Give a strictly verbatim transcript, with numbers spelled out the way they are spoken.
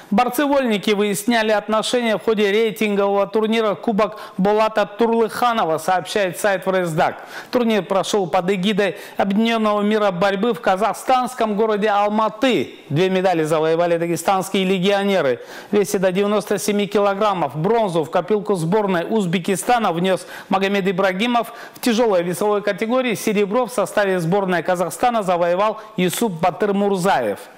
Борцы-вольники выясняли отношения в ходе рейтингового турнира Кубок Болата Турлыханова, сообщает сайт Врэздак. Турнир прошел под эгидой Объединенного мира борьбы в казахстанском городе Алматы. Две медали завоевали дагестанские легионеры. Весит до девяноста семи килограммов. Бронзу в копилку сборной Узбекистана внес Магомед Ибрагимов. В тяжелой весовой категории серебро в составе сборной Казахстана завоевал Юсуп Батыр Мурзаев.